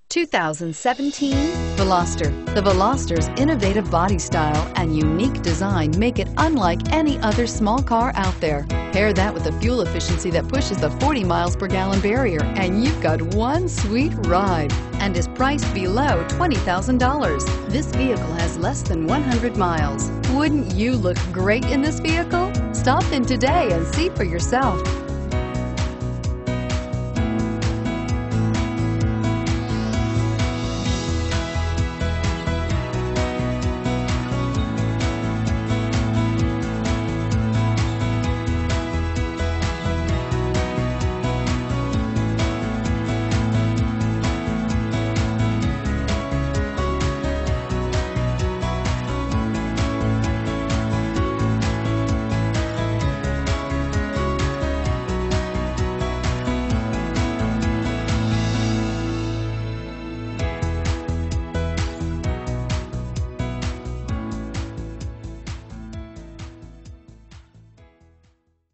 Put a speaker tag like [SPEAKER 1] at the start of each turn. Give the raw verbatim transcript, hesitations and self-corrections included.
[SPEAKER 1] two thousand seventeen Veloster. The Veloster's innovative body style and unique design make it unlike any other small car out there. Pair that with the fuel efficiency that pushes the forty miles per gallon barrier, and you've got one sweet ride, and is priced below twenty thousand dollars. This vehicle has less than one hundred miles. Wouldn't you look great in this vehicle? Stop in today and see for yourself.